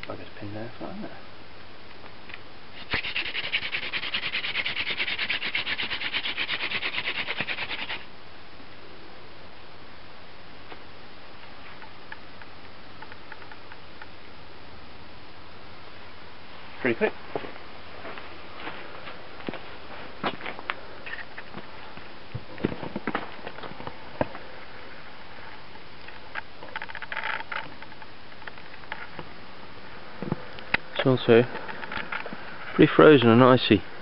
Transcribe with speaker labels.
Speaker 1: Bugger's pinned there, isn't it? Pretty quick. It's also pretty frozen and icy.